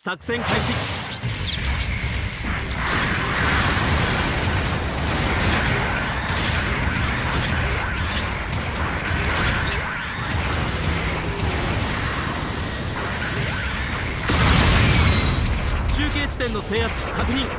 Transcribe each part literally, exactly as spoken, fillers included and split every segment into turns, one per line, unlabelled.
作戦開始。中継地点の制圧確認。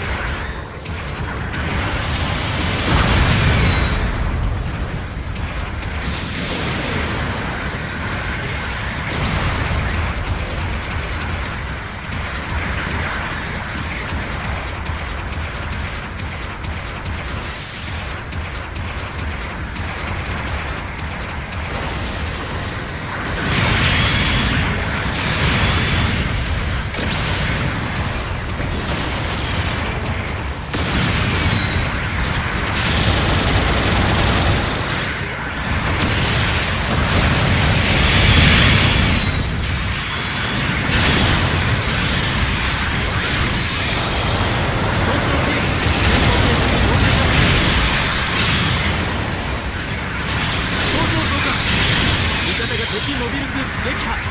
敵モビルスーツ撃破。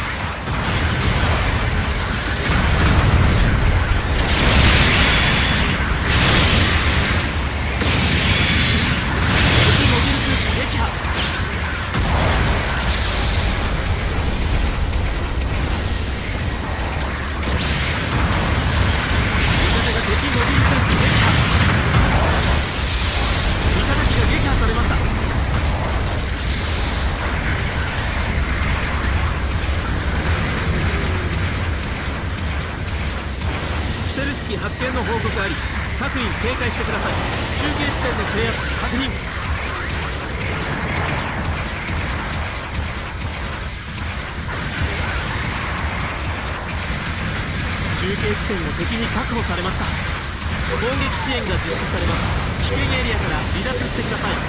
敵モビルスーツ撃破。味方が敵モビルスーツ撃破。味方機が撃破されました。ステルス機発見の報告あり、各員警戒してください。中継地点の制圧確認。中継地点が敵に確保されました。攻撃支援が実施されます。危険エリアから離脱してください。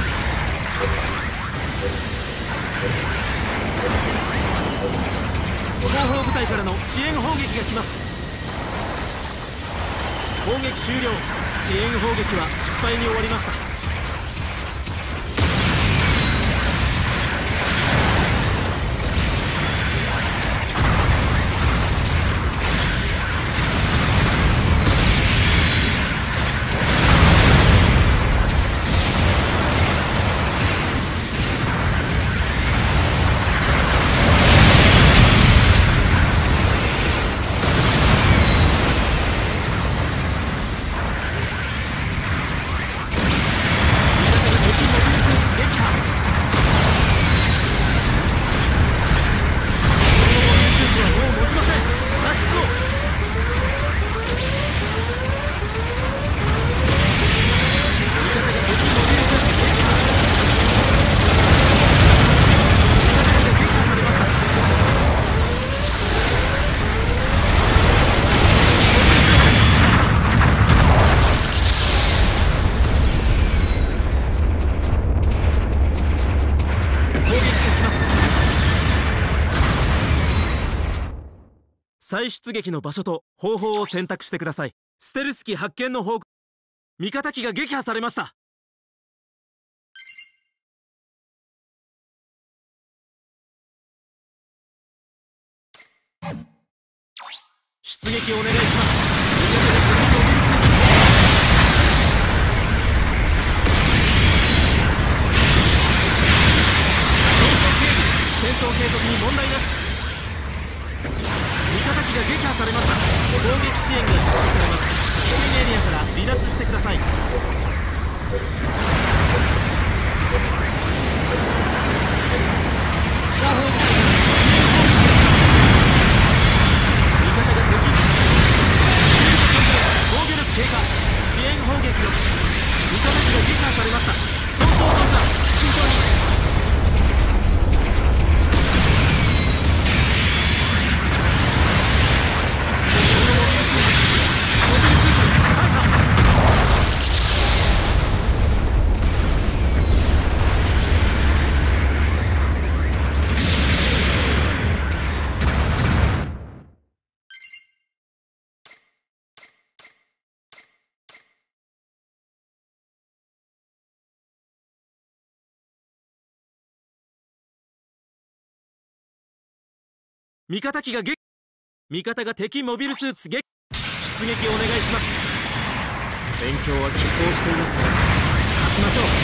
後方部隊からの支援砲撃が来ます。攻撃終了。支援砲撃は失敗に終わりました。再出撃の場所と方法を選択してください。ステルス機発見の報告。味方機が撃破されました。出撃お願いします。戦闘継続に問題なし。味方機が撃破されました。攻撃支援が実施されます。危険エリアから離脱してください。後方部隊味方が敵。防御力低下。支援砲撃の味方機が撃破されました。損傷増加。慎重に。味方機が撃味方が敵モビルスーツ撃出撃お願いします。戦況は拮抗していますが勝ちましょう。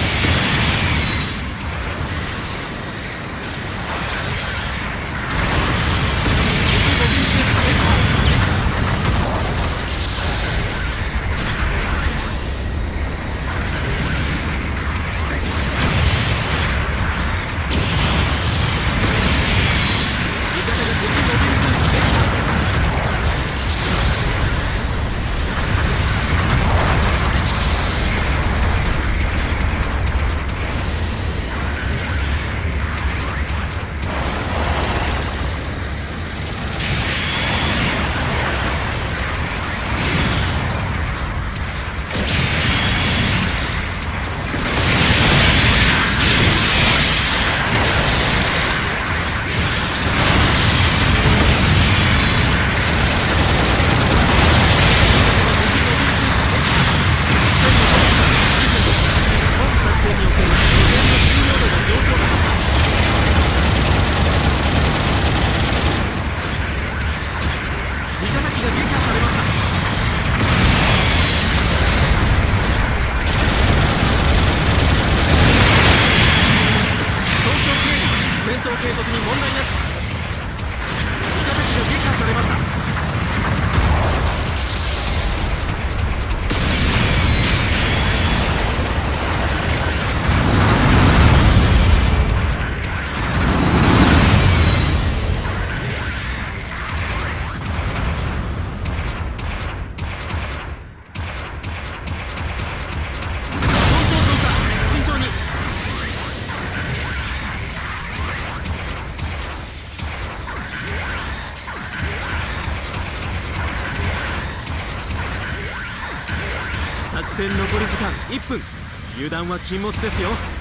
作戦残り時間いっぷん。油断は禁物ですよ。